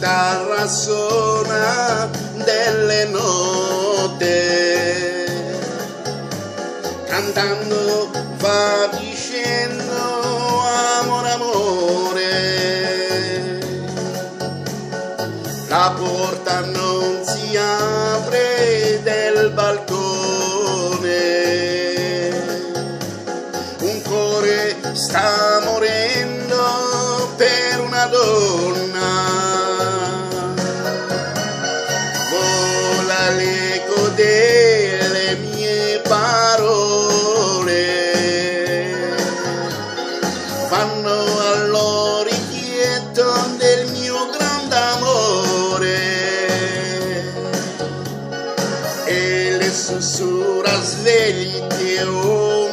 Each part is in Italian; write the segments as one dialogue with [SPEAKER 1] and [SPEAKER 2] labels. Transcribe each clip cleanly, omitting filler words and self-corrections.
[SPEAKER 1] chitarra suona delle note, cantando va dicendo amore, amore. La porta non si apre del balcone, un cuore sta morendo per una donna. Vola l'eco delle mie parole, vanno all'orecchietto del mio grande amore, e le sussurra svegli che oh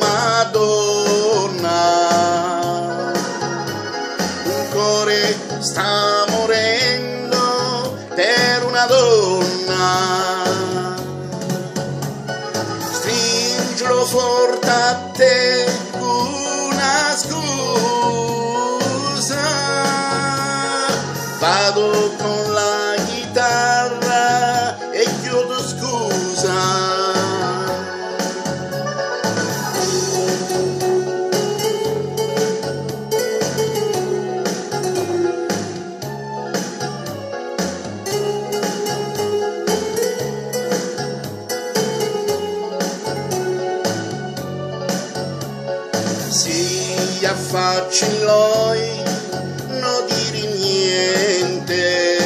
[SPEAKER 1] Madonna, un cuore sta morendo per una donna. Stringilo forte a te una scusa, vado con la chitarra e chiedo scusa. Si affacci loi, non dire niente,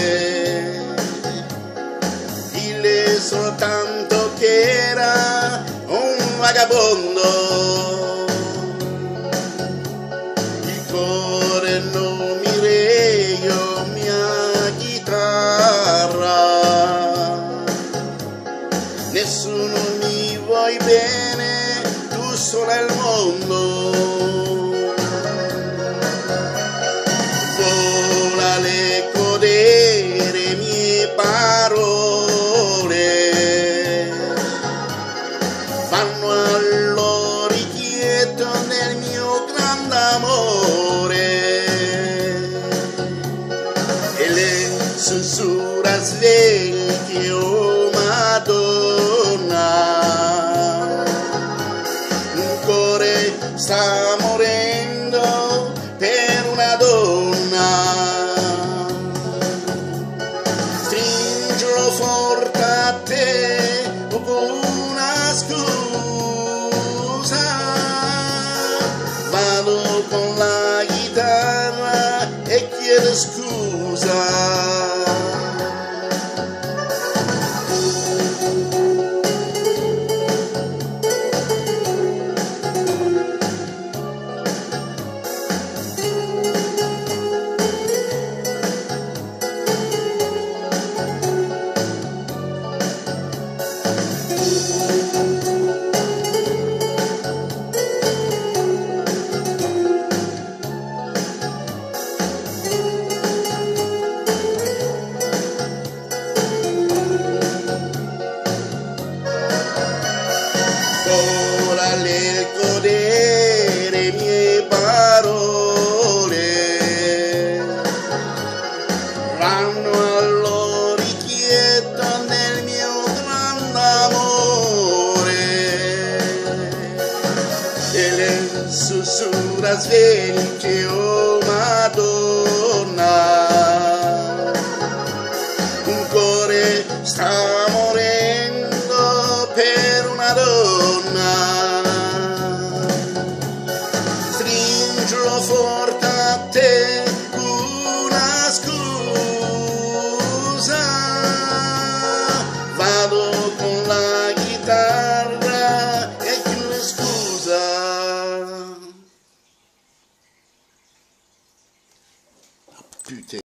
[SPEAKER 1] dille soltanto che era un vagabondo. Il cuore non mi reggo mia chitarra, nessuno mi vuoi bene, tu sola al mondo. Vola l'eco delle mie parole, vanno all'orecchietto del mio grande amore, e le sussurra svegli oh Madonna, un cuore sta morendo per una donna. Stringilo forte a te una scusa, vado con la chitarra e chiedo scusa. Ora l'eco delle mie parole, vanno all'orecchietto del mio grande amore, e le sussurra svegli che